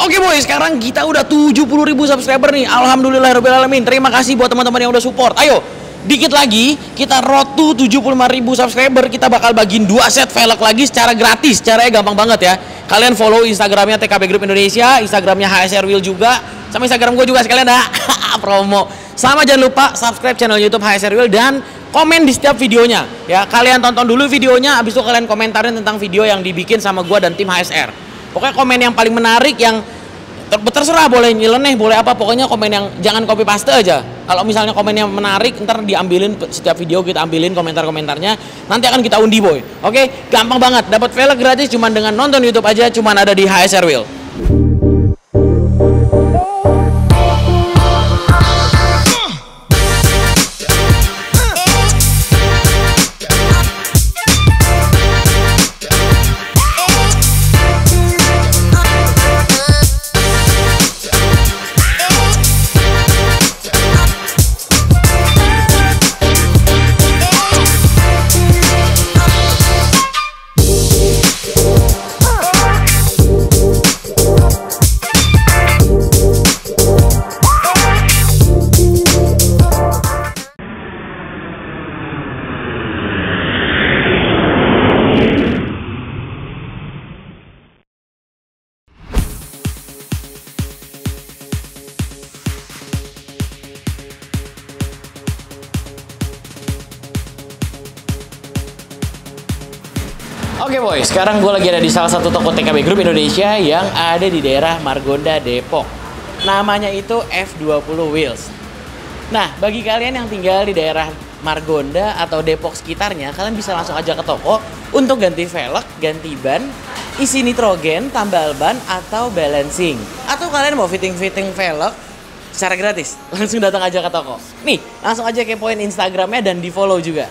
Oke boy, sekarang kita udah 70.000 subscriber nih. Alhamdulillahirobbilalamin. Terima kasih buat teman-teman yang udah support. Ayo, dikit lagi kita road to 75.000 subscriber. Kita bakal bagiin 2 set velg lagi secara gratis. Caranya gampang banget ya. Kalian follow Instagramnya TKB Group Indonesia, Instagramnya HSR Wheel juga, sama Instagram gue juga sekalian dah. Promo. Sama jangan lupa subscribe channel YouTube HSR Wheel dan komen di setiap videonya. Ya, kalian tonton dulu videonya, abis itu kalian komentarin tentang video yang dibikin sama gue dan tim HSR. Pokoknya komen yang paling menarik, yang terserah, boleh nyeleneh, boleh apa, pokoknya komen yang jangan copy paste aja. Kalau misalnya komen yang menarik, ntar diambilin setiap video, kita ambilin komentar-komentarnya, nanti akan kita undi boy. Oke, gampang banget, dapat velg gratis cuman dengan nonton YouTube aja, cuman ada di HSR Wheel. Oke boy, sekarang gue lagi ada di salah satu toko TKB Group Indonesia yang ada di daerah Margonda, Depok. Namanya itu F20 Wheels. Nah, bagi kalian yang tinggal di daerah Margonda atau Depok sekitarnya, kalian bisa langsung aja ke toko untuk ganti velg, ganti ban, isi nitrogen, tambal ban, atau balancing. Atau kalian mau fitting-fitting velg secara gratis, langsung datang aja ke toko. Nih, langsung aja kepoin Instagramnya dan di follow juga.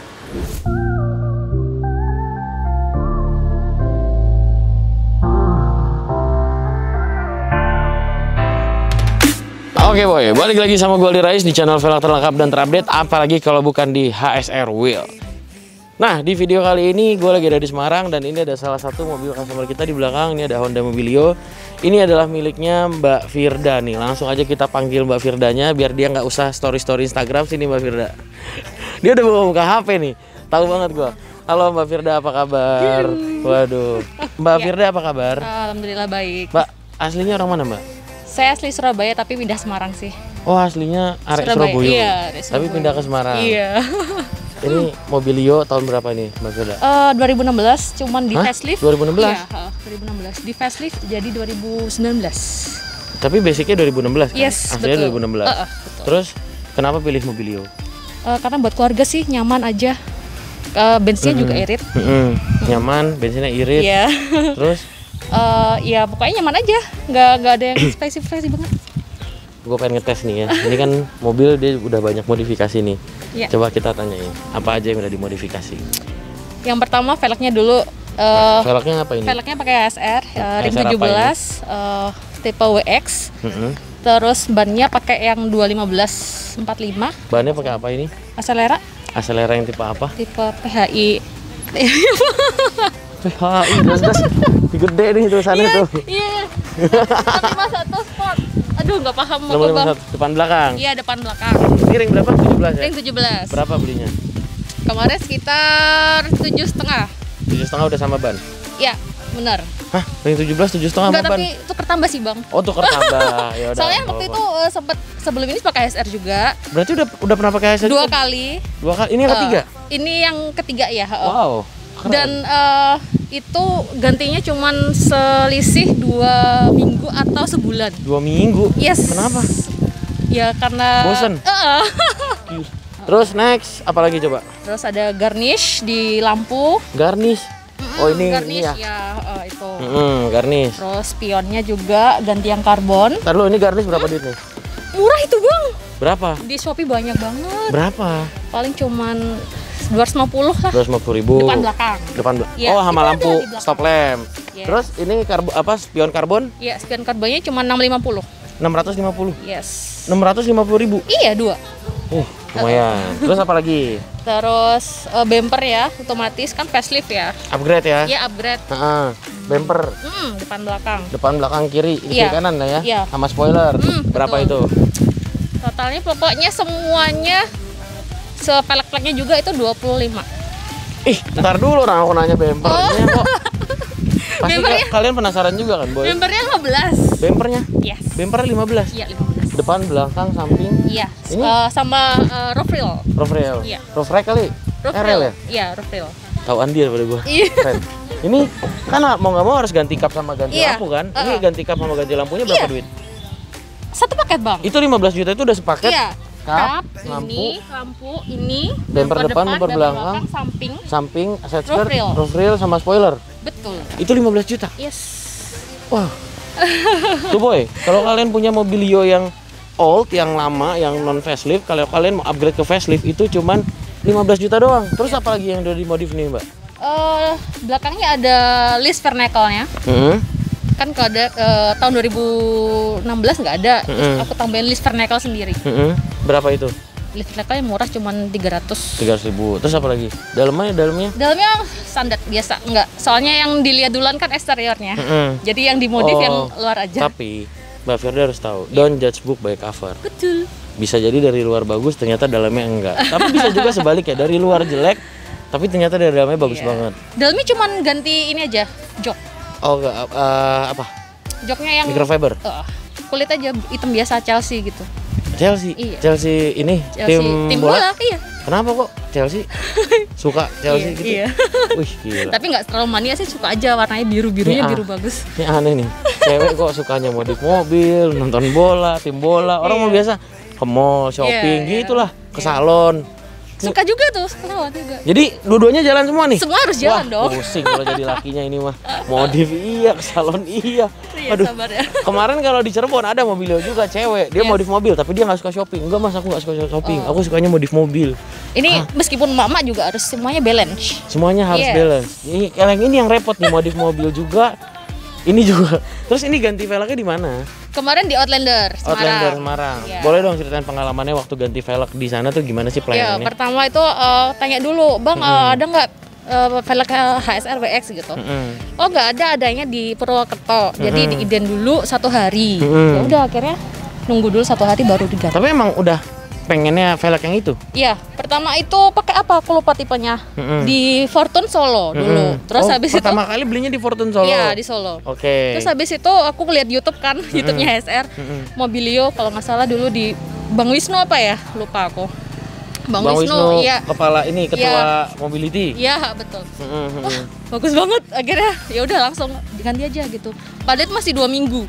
Oke boy, balik lagi sama gue Aldi Rais di channel velg terlengkap dan terupdate, apalagi kalau bukan di HSR Wheel. Nah, di video kali ini gue lagi ada di Semarang dan ini ada salah satu mobil customer kita di belakang. Ini ada Honda Mobilio. Ini adalah miliknya Mbak Firda nih. Langsung aja kita panggil Mbak Firdanya biar dia nggak usah story-story Instagram. Sini Mbak Firda. Dia udah buka HP nih. Tahu banget gue. Halo Mbak Firda, apa kabar? Waduh. Mbak Firda apa kabar? Alhamdulillah baik. Mbak, aslinya orang mana Mbak? Saya asli Surabaya tapi pindah Semarang sih. Oh, aslinya arek Surabaya. Iya, Tapi pindah ke Semarang. Iya. Ini Mobilio tahun berapa ini, Mbak Firda? 2016, cuman di facelift. 2016? Iya, 2016. Di facelift jadi 2019. Tapi basicnya 2016 kan? Yes, aslinya betul. 2016. Betul. Terus kenapa pilih Mobilio? Karena buat keluarga sih nyaman aja. Bensinnya juga irit. Nyaman, bensinnya irit. Iya. Terus? Ya pokoknya nyaman aja. Nggak ada yang spesifik banget. Gue pengen ngetes nih ya. Ini kan mobil dia udah banyak modifikasi nih. Iya. Coba kita tanyain apa aja yang udah dimodifikasi. Yang pertama velgnya dulu. Velgnya apa ini? Velgnya pakai ASR ring ASR 17 tipe WX. Terus bannya pakai yang 215 45. Bannya pakai apa ini? Acelera. Acelera yang tipe apa? Tipe PHI. PHI, jelas gede nih tulisannya tuh. Iya. 51 Sport. Aduh, nggak paham apa bang. Depan belakang. Iya, depan belakang. Ini ring berapa? 17 ya? Ring 17. Berapa belinya? Kemarin sekitar 7,5. 7,5 udah sama ban? Iya, benar. Hah? Ring 17 7,5 sama Enggak, ban? tapi tuker tambah sih bang. Oh, tuker tambah. Ya udah. Soalnya waktu itu sempet sebelum ini pakai SR juga. Berarti udah pernah pakai HSR? 2 kali. 2 kali. Ini yang ketiga? Ini yang ketiga ya. Wow. Keren. Dan itu gantinya cuman selisih 2 minggu atau sebulan. 2 minggu? Yes. Kenapa? Ya karena bosen? Terus next, apa lagi coba? Terus ada garnish di lampu. Garnish? Oh ini garnish ini ya, itu. Garnish. Terus spionnya juga ganti yang karbon. Ntar lu, ini garnish berapa duit nih? Murah itu bang. Berapa? Di Shopee banyak banget. Berapa? Paling cuman 250 lah. 250.000. Depan belakang. Ya, oh sama lampu stop lamp. Yes. Terus ini spion karbon? Iya, spion karbonnya cuma 650. 650. Yes. 650.000. Iya, 2. Lumayan. Terus apa lagi? Terus bumper ya, otomatis kan facelift ya. Upgrade ya? Iya, upgrade. Bumper. Depan belakang. Depan belakang kiri, kiri kanan lah ya. Iya. Sama spoiler. Berapa betul. itu? Totalnya pokoknya semuanya sepelek-peleknya juga itu 25. Ntar dulu aku nanya bumpernya kok. Pasti Bumpernya? kalian penasaran juga kan, Boy? Bumpernya 15. Bumpernya? Yes. Bumpernya 15? Iya, 15. Depan, belakang, samping? Iya. Ini? Sama roof rail. Roof rail? Iya. Roof rack kali? Roof RL rail ya? Iya, roof rail. Tahu Andi daripada gua. Iya. Keren. Ini kan mau nggak mau harus ganti kap sama ganti Iya. lampu kan? Ini ganti kap sama ganti lampunya berapa duit? Satu paket, Bang. Itu 15 juta itu udah sepaket? Iya. Kap, ini, lampu, ini, bumper depan, bumper belakang, samping, set roof skirt, rail. roof rail sama spoiler. Betul. Itu 15 juta. Yes. Wah. Tuh Boy, kalau kalian punya Mobilio yang old, yang lama, yang non facelift, kalau kalian mau upgrade ke facelift itu cuman 15 juta doang. Terus apa lagi yang udah dimodif nih, Mbak? Belakangnya ada list vernacle-nya. Kan kalau ada tahun 2016 nggak ada. Terus aku tambahin list vernacle sendiri. Berapa itu? List vernacle yang murah cuman 300. 300.000. Terus apa lagi? Dalamnya? Dalamnya standar biasa, enggak. Soalnya yang dilihat duluan kan eksteriornya. Jadi yang dimodif yang luar aja. Tapi Mbak Firda harus tahu, don't judge book by cover. Betul. Bisa jadi dari luar bagus, ternyata dalamnya enggak. Tapi bisa juga sebaliknya, dari luar jelek, tapi ternyata dari dalamnya bagus banget. Dalamnya cuman ganti ini aja, jok. Oh enggak, apa? Joknya yang Microfiber? Kulit aja hitam biasa Chelsea gitu. Chelsea? Iya. Chelsea ini tim bola? Iya. Kenapa kok Chelsea? Suka Chelsea gitu? Iya. Wih gila. Tapi nggak terlalu mania sih, suka aja warnanya biru-birunya biru bagus. Ini aneh nih, cewek kok sukanya modif mobil, nonton bola, tim bola. Orang mau biasa ke mall, shopping, gitulah, ke salon. Suka juga tuh, kelewat juga. Jadi dua-duanya jalan semua nih? Semua harus jalan dong. Pusing kalau jadi lakinya ini mah. Modif iya, ke salon iya. Aduh, sabar ya. Kemarin kalau di Cirebon ada Mobilio juga cewek. Dia modif mobil, tapi dia nggak suka shopping. Enggak mas, aku nggak suka shopping. Aku sukanya modif mobil. Ini meskipun mama juga harus semuanya balance. Semuanya harus balance. Ini yang repot nih, modif mobil juga. Ini juga. Terus ini ganti velgnya di mana? Kemarin di Outlander Semarang. Outlander Semarang. Boleh dong ceritain pengalamannya waktu ganti velg di sana tuh gimana sih pelayanannya? Pertama itu tanya dulu, Bang, ada nggak velg HSR WX gitu? Oh nggak ada, adanya di Purwokerto. Jadi diiden dulu 1 hari. Ya udah akhirnya nunggu dulu 1 hari baru diganti. Tapi emang udah pengennya velg yang itu? Iya, pertama itu pakai apa? Aku lupa tipenya. Di Fortune Solo dulu. Terus habis itu pertama kali belinya di Fortune Solo? Iya, di Solo. Oke. Terus habis itu aku ngeliat YouTube kan, YouTube-nya HSR. Mobilio kalau nggak salah dulu di Bang Wisnu apa ya? Lupa aku. Bang Wisnu, iya. Kepala ini, ketua mobility. Iya, betul. Wah, bagus banget. Akhirnya ya udah langsung diganti aja gitu. Padahal itu masih 2 minggu.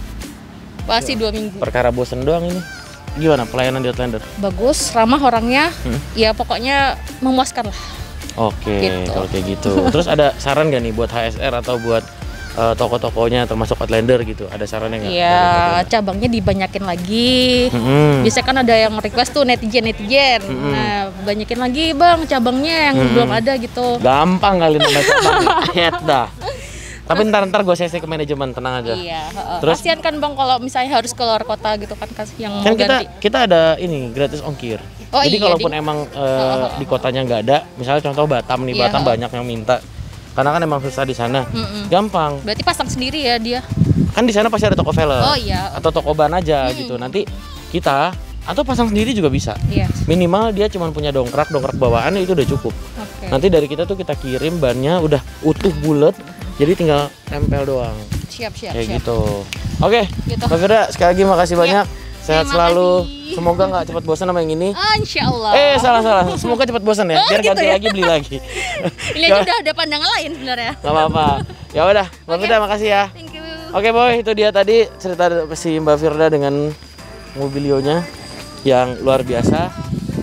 Masih 2 minggu. Perkara bosen doang ini. Gimana pelayanan di Outlander? Bagus, ramah orangnya. Ya pokoknya memuaskan lah. Oke, Gitu. kalau kayak gitu. Terus ada saran gak nih buat HSR atau buat toko-tokonya termasuk Outlander gitu? Ada sarannya nggak? Iya, cabangnya dibanyakin lagi. Biasanya kan ada yang request tuh netizen. Nah, banyakin lagi Bang cabangnya yang belum ada gitu. Gampang kali nambah cabang. Head dah. Tapi ntar gue CC ke manajemen, tenang aja. Iya. Terus kasihan kan Bang kalau misalnya harus keluar kota gitu kan yang kan mau ganti. kita ada ini gratis ongkir. Jadi iya, kalaupun emang di kotanya nggak ada, misalnya contoh Batam nih, Batam banyak yang minta. Karena kan emang susah di sana. Gampang. Berarti pasang sendiri ya dia. Kan di sana pasti ada toko velg. Oh iya. Atau toko ban aja gitu. Nanti kita atau pasang sendiri juga bisa. Iya. Minimal dia cuma punya dongkrak bawaan itu udah cukup. Oke. Nanti dari kita tuh kita kirim bannya udah utuh bulat. Jadi tinggal tempel doang. Siap. Kayak gitu. Oke, Gitu. Mbak Firda sekali lagi makasih banyak. Sehat Terima selalu. kasih. Semoga nggak cepat bosan sama yang ini. Insya Allah. Salah. Semoga cepat bosan ya. Biar gitu ganti ya? lagi beli lagi. Ini aja udah ada pandangan lain sebenarnya. Gak apa-apa. Ya udah, Mbak Firda makasih ya. Thank you. Oke boy, itu dia tadi cerita si Mbak Firda dengan Mobilionya yang luar biasa.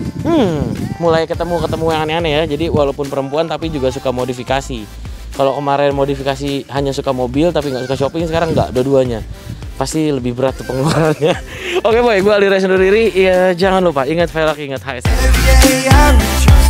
Mulai ketemu yang aneh-aneh ya. Jadi walaupun perempuan tapi juga suka modifikasi. Kalau kemarin modifikasi hanya suka mobil tapi nggak suka shopping, sekarang nggak, dua-duanya. Pasti lebih berat tuh pengeluarannya. Oke boy, gue Ali Rais undur diri. Ya jangan lupa ingat velg, ingat HSR.